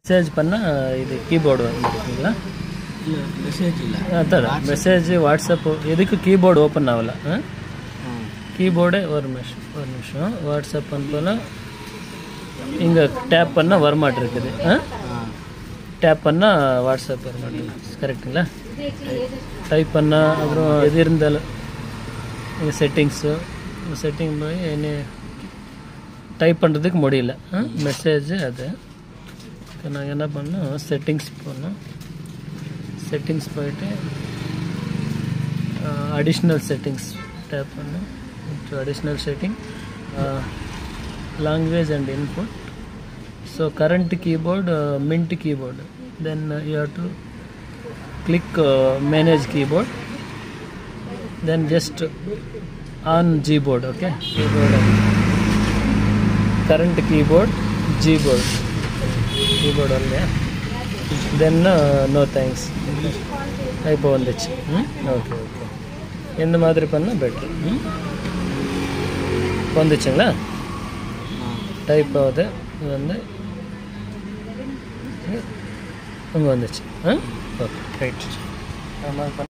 Message பண்ணால் இது keyboard வந்துருக்குங்களா? இல்லை மெசேஜ் இல்லை, அதான் மெசேஜ் வாட்ஸ்அப் எதுக்கு கீபோர்டு ஓப்பன் ஆகலை? கீபோர்டே ஒரு நிமிஷம் வாட்ஸ்அப் பண்ண இங்கே டேப் பண்ணால் வரமாட்டு இருக்குது. டேப் பண்ணால் வாட்ஸ்அப் வரமாட்டேங்குது, கரெக்டுங்களா? டைப் பண்ணால் அப்புறம் எது இருந்தாலும் இங்கே செட்டிங் போய் என்ன டைப் பண்ணுறதுக்கு முடியல. மெசேஜ் அது நாங்கள் என்ன பண்ணோம், செட்டிங்ஸ் போனோம். செட்டிங்ஸ் போயிட்டு அடிஷ்னல் செட்டிங்ஸ் டேப் பண்ணோம். Additional setting language and input. So current keyboard, mint keyboard. Then you have to click manage keyboard. Then just on Gboard. Okay, keyboard. Current keyboard Gboard. Keyboard only. Then no thanks. இப்போ வந்துச்சு. Okay இந்த மாதிரி பண்ணால் பெட்ரு. வந்துச்சுங்களா? Type ஆகுது, இது வந்து இங்கே வந்துச்சு. Okay right.